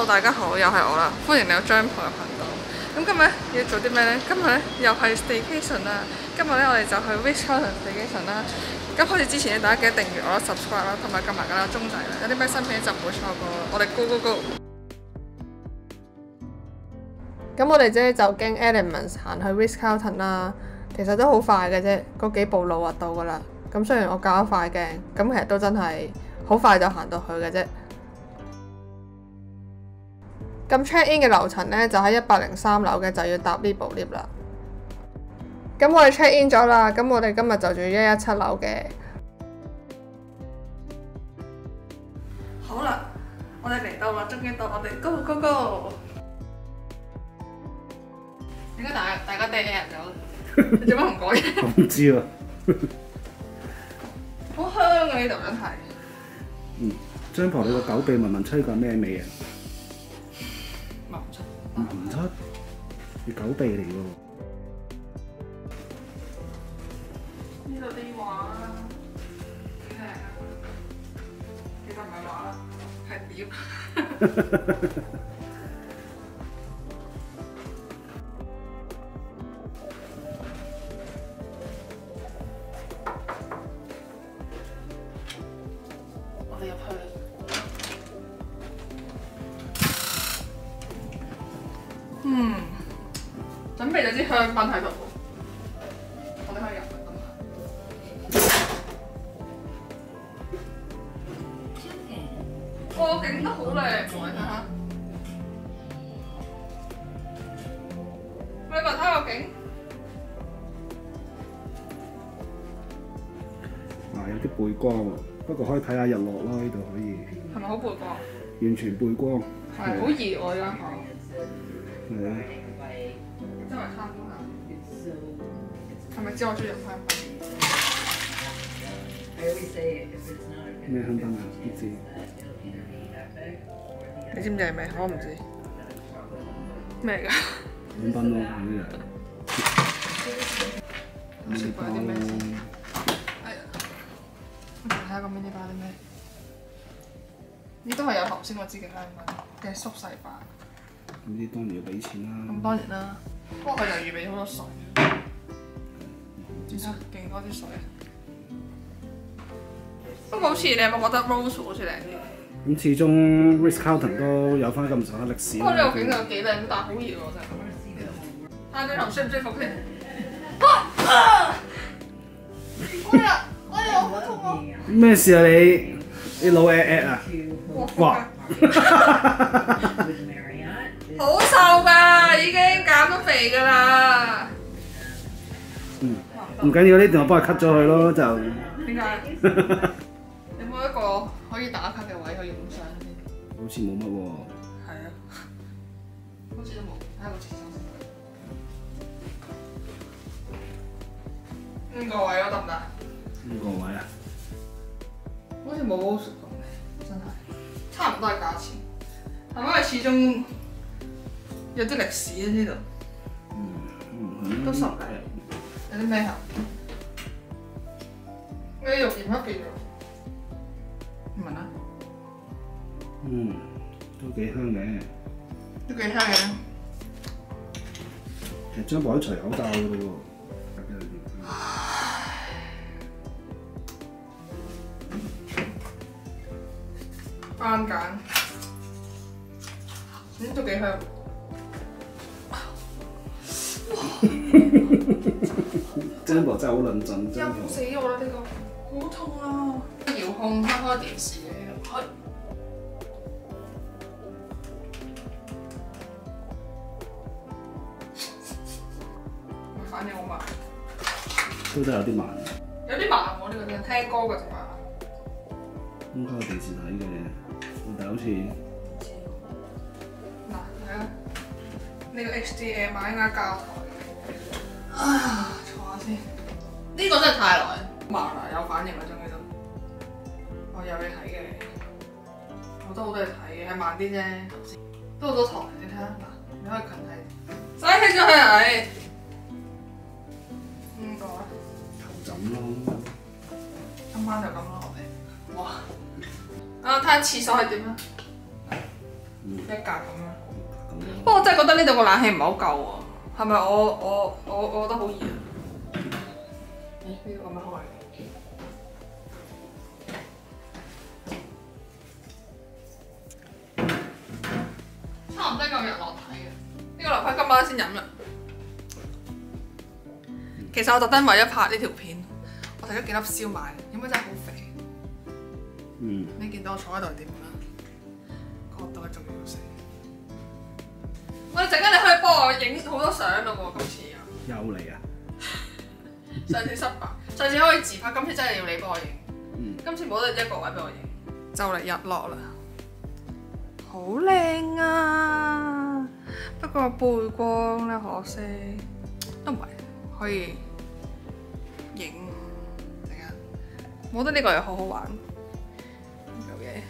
Hello， 大家好，又係我啦，歡迎嚟到張婆嘅頻道。咁今日咧要做啲咩呢？今日咧又係 staycation 啦。今日咧我哋就去 Ritz-Carlton staycation 啦。咁開始之前咧，大家記得訂閱我啦、subscribe 啦，同埋撳埋個鐘仔啦。有啲咩新片就唔會錯過。我哋 go go go！咁我哋啫就經 Elements 行去 Ritz-Carlton 啦。其實都好快嘅啫，嗰幾步路就到噶啦。咁雖然我較快鏡，咁其實都真係好快就行到去嘅啫。咁 check in 嘅樓層呢，就喺103樓嘅，就要搭呢部 lift 啦。咁我哋 check in 咗啦，咁我哋今日就住117樓嘅。好啦，我哋嚟到啦，終於到我哋 go go go！ 點解大家 dead air 咗？你做乜唔講嘢？ 我唔知喎。 好香啊！呢度真係。 張婆，你個狗鼻聞聞吹過咩味啊？聞唔出，你狗鼻嚟喎。 呢度啲畫幾靚啊！其實唔係畫啦，係碟。我哋入去。準備咗支香檳喺度，我哋可以入去咁啊！個景都好靚喎，你睇下。你話睇個景？ 有啲背光喎，不過可以睇下日落咯，呢度可以。 係咪好背光？ 完全背光。 係好熱喎，呢間房。 係啊。 周圍參觀下，係咪知我中意飲香檳？ 咩香檳啊？唔知。 你知唔知係咩？我唔知。咩嚟㗎？ 香檳咯，呢樣。 我試過有啲咩先？哎呀，我睇下個 mini bar 啲咩？呢都係有頭先我知嘅香檳嘅縮細版。 咁呢當然要俾錢啦。 咁當然啦，不過佢就預備好多水，點解勁多啲水？不過好似你有冇覺得 Rose 好似靚啲？ 咁始終 Ritz-Carlton 都有翻咁上下歷史啦。 不過呢個景就幾靚，但係好熱喎真係。睇下張床舒唔舒服先。哎呀，好痛啊！ 咩事啊你？你老 at 啊？哇！ 好瘦㗎，已經減咗肥㗎啦。 唔緊要，呢段我幫佢 cut 咗佢咯，就。 點解？有冇一個可以打卡嘅位可以影相先？ 好似冇乜喎。 係啊，好似都冇。睇下個廁所先。呢個位咯，得唔得？ 呢個位啊？ 好似冇 Rose 咁嘅，真係差唔多係價錢。係咪因為始終有啲歷史喺呢度？都10幾。有啲咩啊？你肉鹽一邊喎？唔聞啦。 都幾香嘅。 都幾香嘅。 其實張婆都除口罩㗎喎。番梘，都幾香。 張婆真係好論盡，張婆。 陰死我啦！呢個好痛啊！遙控開電視嘅，開。反應好慢。 都真係有啲慢。 有啲慢喎，呢個聽歌嘅啫嘛。 咁開個電視睇嘅，但係好似嗱，睇下呢個 HDMI 膠台。啊，坐下先。呢個真係太耐，慢啦，有反應啦，終於都。我有嘢睇嘅，我都好多嘢睇嘅，係慢啲啫。都好多台，你睇下嗱，你可以近睇。使起咗佢係。邊個啊？ 頭枕咯。 今晚就咁咯，我哋。哇！啊，睇下廁所係點啊？ 一格咁樣。不過我真係覺得呢度個冷氣唔係好夠喎，係咪我覺得好熱啊？呢度咁樣開。差唔多夠日落睇嘅，呢個樓梯今晚先飲啦。其實我特登為咗拍呢條片，我睇咗幾粒燒賣，應該真係好肥。你見到我坐喺度係點啦？角度係仲要死。喂，陣間你可以幫我影好多相咯喎，今次又嚟啊！ 上次失敗，上次可以自拍，今次真係要你幫我影。今次冇得一個位俾我影。就嚟日落啦，好靚啊！不過背光咧可惜，都唔係可以影。陣間，我覺得呢個又好好玩。有嘢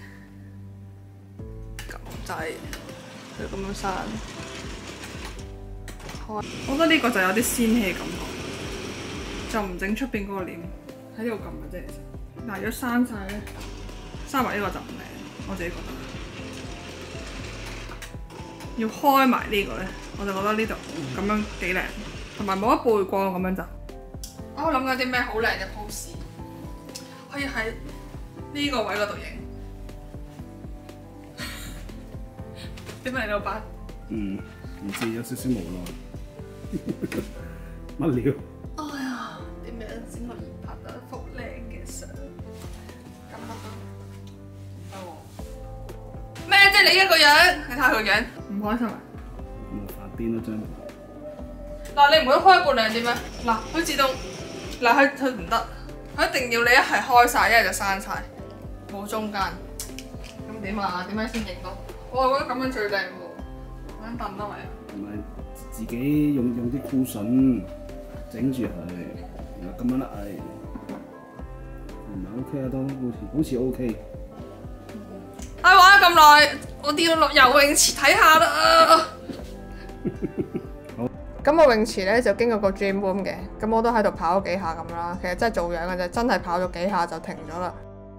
咁就係佢咁樣閂。我覺得呢個就有啲仙氣感覺，就唔整出邊嗰個簾喺呢度撳嘅啫。其實，但係如果閂晒咧，閂埋呢個就唔靚，我自己覺得。要開埋呢個咧，我就覺得呢度咁樣幾靚，同埋冇一背光咁樣就。我諗緊啲咩好靚嘅 pose， 可以喺呢個位嗰度影。點解你老闆？ 唔知有少少無奈。乜料？ 哎呀，點樣先可以拍到一幅靚嘅相？咁咩啫？你一個樣，你睇下佢樣，唔開心啊？ 我發癲啦張。 嗱，你唔會開半兩點咩？嗱，佢自動，嗱佢唔得，佢一定要你一係開晒，一係就閂晒，冇中間。咁點啊？點樣先影到？我係覺得咁樣最靚喎，揾凳都係啊。 唔係自己用啲cushion整住佢，然後咁樣啦，唔係 OK 啊，都好似 OK。 玩咗咁耐，我哋要落游泳池睇下啦。咁我泳池咧就經過個 gym room 嘅，咁我都喺度跑咗幾下咁啦。其實真係做樣嘅啫，真係跑咗幾下就停咗啦。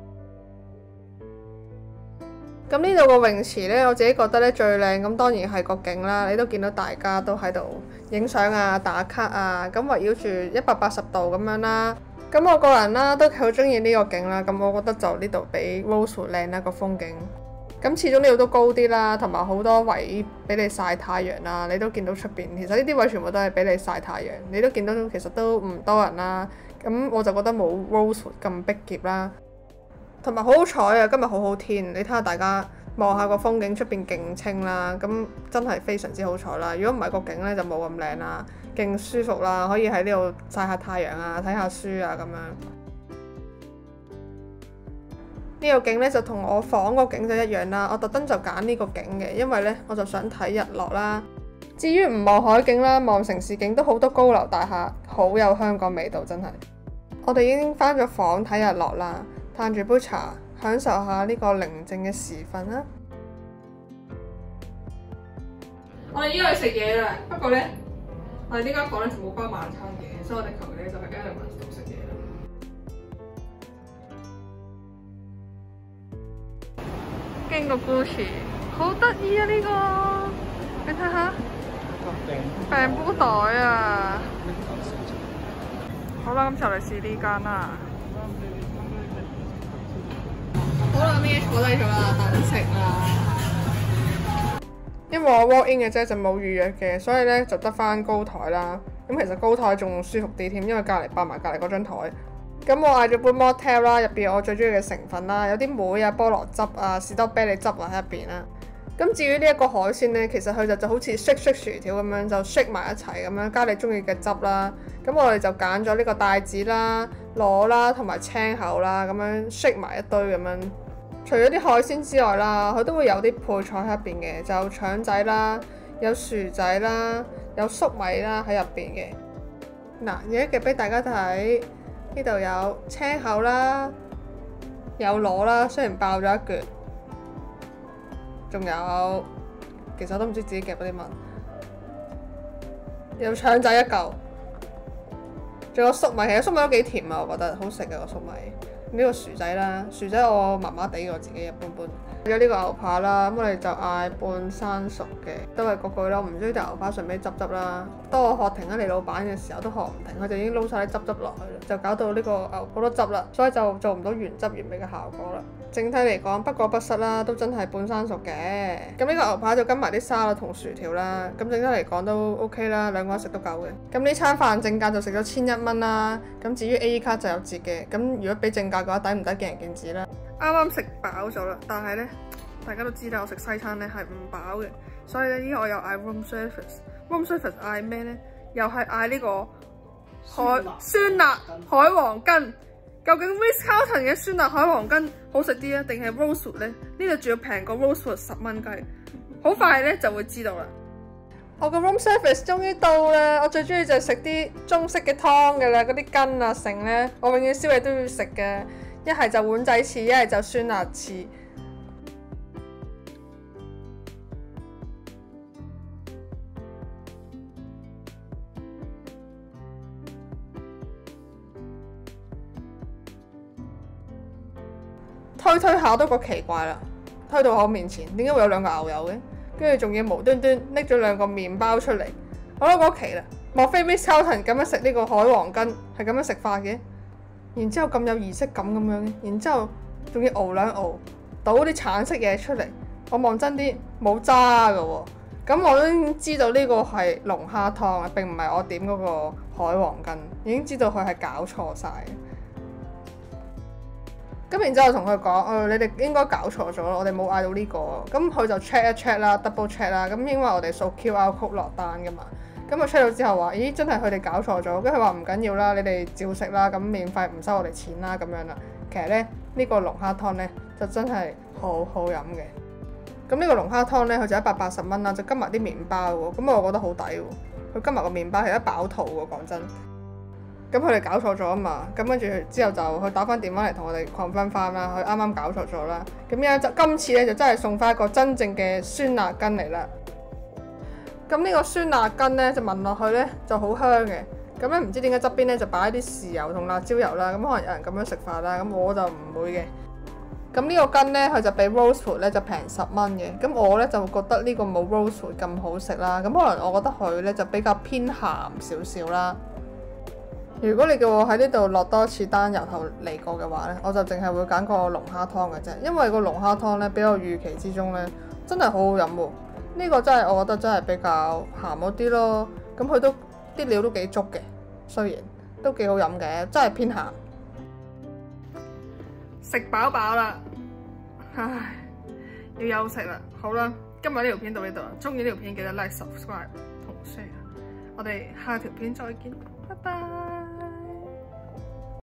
咁呢度個泳池咧，我自己覺得咧最靚，咁當然係個景啦。你都見到大家都喺度影相啊、打卡啊，咁圍繞住180度咁樣啦。咁我個人啦都好中意呢個景啦。咁我覺得就呢度比 Rosewood 靚啦個風景。咁始終呢度都高啲啦，同埋好多位俾你曬太陽啦。你都見到出邊，其實呢啲位全部都係俾你曬太陽。你都見到其實都唔多人啦。咁我就覺得冇 Rosewood 咁逼傑啦。同埋好好彩啊！今日好好天，你睇下大家望下個風景，出邊勁清啦，咁真係非常之好彩啦。如果唔係個景咧，就冇咁靚啦，勁舒服啦，可以喺呢度曬下太陽啊，睇下書啊咁樣。呢個景咧就同我房個景就一樣啦。我特登就揀呢個景嘅，因為咧我就想睇日落啦。至於唔望海景啦，望城市景都好多高樓大廈，好有香港味道真係。我哋已經返咗房睇日落啦。嘆住杯茶，享受下呢個寧靜嘅時分啦。我哋依家去食嘢啦，不過咧，我哋呢間房咧就冇包晚餐嘅，所以我哋求其咧就去 Elements 度食嘢啦。經過 Gucci，好得意啊呢個，你睇下，病煲袋啊！好啦，咁就嚟試呢間啦。好啦，咩坐低咗啦，等食啦。因為我 walk in 嘅啫，就冇預約嘅，所以咧就得翻高台啦。咁其實高台仲舒服啲添，因為隔離擺埋隔離嗰張台。咁我嗌咗杯 mocktail 啦，入邊有我最中意嘅成分啦，有啲梅啊、菠蘿汁啊、士多啤梨汁啊喺入邊啦。咁至於呢一個海鮮咧，其實佢就好似 shake 薯條咁樣，就 shake 埋一齊咁樣，加你中意嘅汁啦。咁我哋就揀咗呢個帶子啦、螺啦同埋青口啦，咁樣 shake 埋一堆咁樣。除咗啲海鮮之外啦，佢都會有啲配菜喺入邊嘅，就有腸仔啦、有薯仔啦、有粟米啦喺入邊嘅。嗱，而家夾俾大家睇，呢度有青口啦，有螺啦，雖然爆咗一橛，仲有其實我都唔知自己夾咗啲乜，有腸仔一嚿，仲有粟米，其實粟米都幾甜啊，我覺得好食嘅個粟米。 呢個薯仔啦，薯仔我麻麻地，我自己一般般。有呢個牛扒啦，咁我哋就嗌半生熟嘅，都係嗰句啦，我唔中意條牛扒上面啲汁啦。當我學停咗你老闆嘅時候，都學唔停，佢就已經撈晒啲汁落去啦，就搞到呢個牛好多汁啦，所以就做唔到原汁原味嘅效果啦。整體嚟講不過不失啦，都真係半生熟嘅。咁呢個牛扒就跟埋啲沙律同薯條啦，咁整體嚟講都 OK 啦，兩個人食都夠嘅。咁呢餐飯正價就食咗1100蚊啦，咁至於 A 卡就有折嘅，咁如果俾正價嘅話，抵唔抵見仁見智啦。啱啱食飽咗啦，但係呢，大家都知道我食西餐呢係唔飽嘅，所以呢，依家我又嗌 room service。room service 嗌咩呢？又係嗌呢個酸辣海皇根。究竟 Ritz-Carlton 嘅酸辣海皇根好食啲啊，定係 Rosewood 呢？呢度仲要平過 Rosewood 10蚊雞，好快呢就會知道啦。我個 room service 終於到啦！我最中意就係食啲中式嘅湯嘅啦，嗰啲根啊剩呢，我永遠宵夜都要食嘅。一係就碗仔翅，一係就酸辣翅。推下都覺奇怪啦，推到我面前，點解會有兩個牛油嘅？跟住仲要無端端拎咗兩個麵包出嚟，我都覺奇啦。莫非 Ritz-Carlton 咁樣食呢個海皇根係咁樣食法嘅？然之後咁有儀式感咁樣嘅，然之後仲要熬兩熬，倒啲橙色嘢出嚟。我望真啲冇渣㗎喎，咁我都已經知道呢個係龍蝦湯啊，並唔係我點嗰個海皇根，已經知道佢係搞錯晒。咁然之後同佢講，你哋應該搞錯咗咯，我哋冇嗌到呢個。咁佢就 check 一 check 啦 ，double check 啦。咁因為我哋掃 QR code 落單噶嘛。咁我 check 到之後話，咦，真係佢哋搞錯咗。跟住佢話唔緊要啦，你哋照食啦，咁免費唔收我哋錢啦咁樣啦。其實咧，呢個龍蝦湯咧就真係好好飲嘅。咁呢個龍蝦湯咧，佢就180蚊啦，就跟埋啲麵包喎。咁我覺得好抵喎，佢跟埋個麵包係一飽肚喎，講真。咁佢哋搞錯咗啊嘛，咁跟住之後就佢打翻電話嚟同我哋 confirm 翻啦，佢啱啱搞錯咗啦。咁樣就今次咧就真係送翻一個真正嘅酸辣根嚟啦。咁呢個酸辣根咧就聞落去咧就好香嘅。咁咧唔知點解側邊咧就擺啲豉油同辣椒油啦。咁可能有人咁樣食法啦，咁我就唔會嘅。咁呢個根咧佢就比 Rosewood 咧就平10蚊嘅。咁我咧就覺得呢個冇 Rosewood 咁好食啦。咁可能我覺得佢咧就比較偏鹹少少啦。如果你叫我喺呢度落多次單由頭嚟過嘅話呢，我就淨係會揀個龍蝦湯嘅啫，因為個龍蝦湯呢，比我預期之中呢，真係好好飲喎。呢個真係我覺得真係比較鹹嗰啲咯，咁佢都啲料都幾足嘅，雖然都幾好飲嘅，真係偏鹹。食飽飽啦，唉，要休息啦。好啦，今日呢條片到呢度啦，中意呢條片記得 like、subscribe 同 share。我哋下條片再見，拜拜。